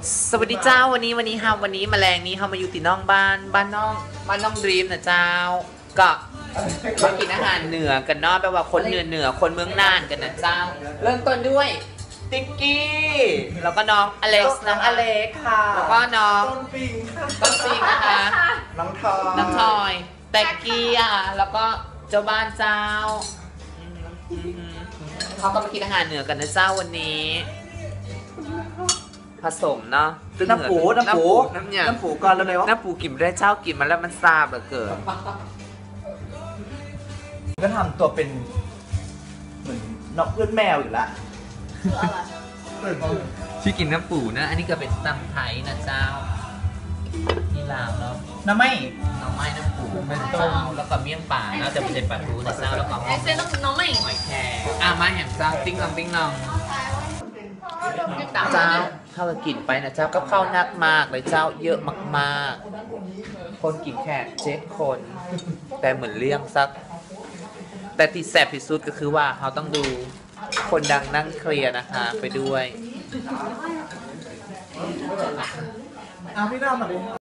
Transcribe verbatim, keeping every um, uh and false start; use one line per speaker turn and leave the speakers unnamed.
สวัสดีเจ้าวันนี้วันนี้ค่ะวันนี้แมลงนี้เขามาอยู่ติน้องบ้านบ้านน้องบ้านน้องดรีมนะเจ้าก็มากินอาหารเหนือกันเนาะแปลว่าคนเหนือเหนือคนเมืองน่านกันนะเจ้าเริ่มต้นด้วยติ๊กกี้แล้วก็น้องอเล็กซ์น้องอเล็กค่ะแล้วก็น้องต้นปิงต้นปิงนะคะ
น้องทอย
น้องทอยแตกกี้อ่ะแล้วก็เจ้าบ้านเจ้าเขาก็มากินอาหารเหนือกันนะเจ้าวันนี้ผสมเนาะ
น้ำปูน้ำปู
น้ำหยา
น้ำปูก่อนแล้วเลยวะ
น้ำปูกินได้เจ้ากินมาแล้วมันซาบเหลือเกิน
ก็ทำตัวเป็นเหมือนนกเพื่อนแมวอยู่ละ
ที่กินน้ำปูนะอันนี้ก็เป็นตำไทยนะเจ้าที่ลาวเนาะ
น้ำไม่
น้ำไม้น้ำปูเป็นต้มแล้วก็เมี่ยงป่าเนาะจะเป็นปลาทูนะเจ้าแล้วก็
เส้นน้องไม่
หอยแครงอ่ะมาแหมเจ้าติ้งลองติ้งลองเจ้าถ้าเรากินไปนะเจ้าก็เข้านักมากเลยเจ้าเยอะมากๆคนกินแค่เจ็ดคนแต่เหมือนเลี้ยงซักแต่ที่แสบที่สุดก็คือว่าเขาต้องดูคนดังนั่งเคลียร์นะคะไปด้วย
อ่ะพี่น้ามาดิ